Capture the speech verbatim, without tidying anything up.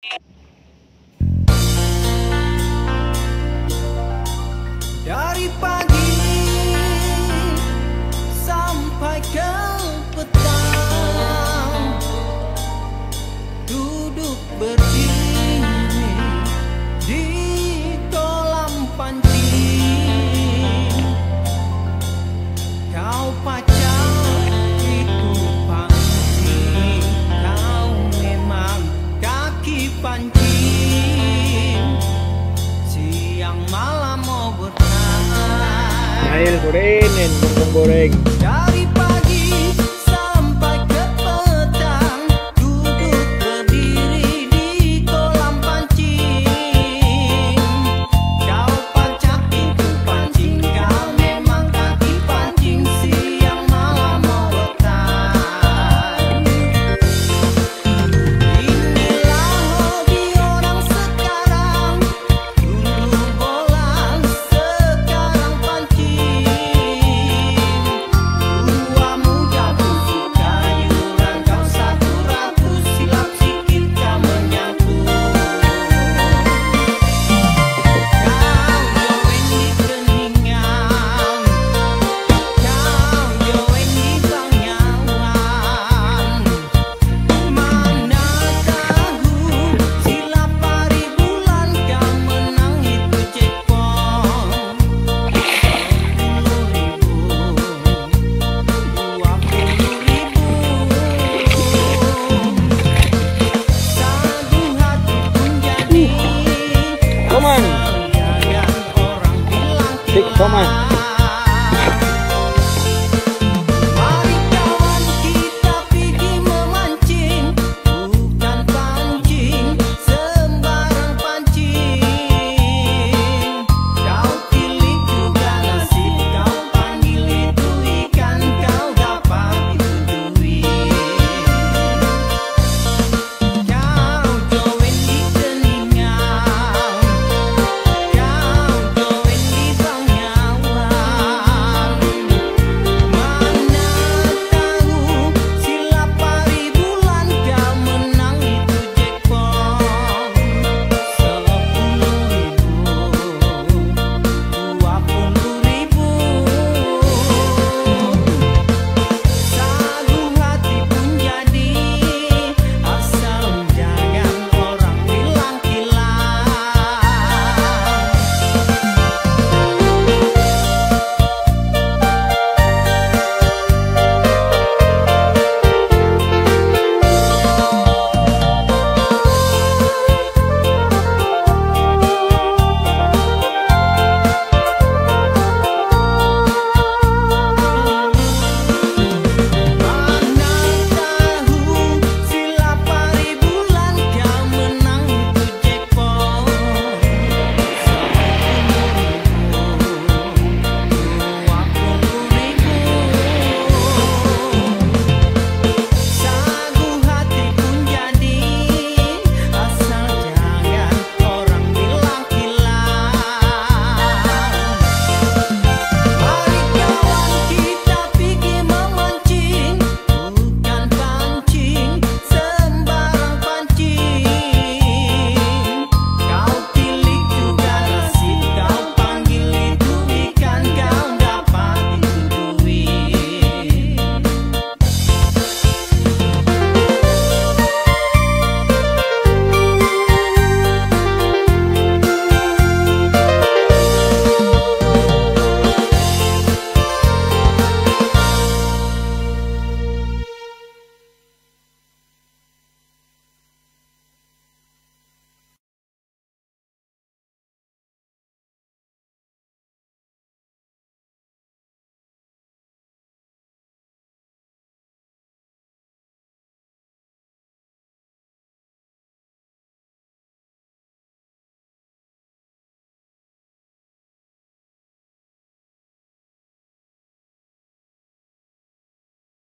Dari pagi sampai ke petang, duduk berdiri di kolam pancing. Kau pacar itu pancing, kau memang kaki pancing. Siang malam mau bertahan. Air goreng, bawang goreng. Dari pagi sampai ke petang, duduk berdiri di kolam pancing. Kau pancak itu pancing, kau memang kaki pancing. Siang malam mau bertahan. Inilah hobi orang sekarang, dulu bola, sekarang pancing. Tua muda suka yuran, kau satu ratus, silap sikit kau menyangkut. Kau join di keningan, kau join di bangyawan. Mana tahu silap hari bulan kau menang itu jackpot. Sepuluh ribu, dua puluh ribu, satu hati pun jadi. Come on. Sekalian orang bilang Tik, come on. kilat.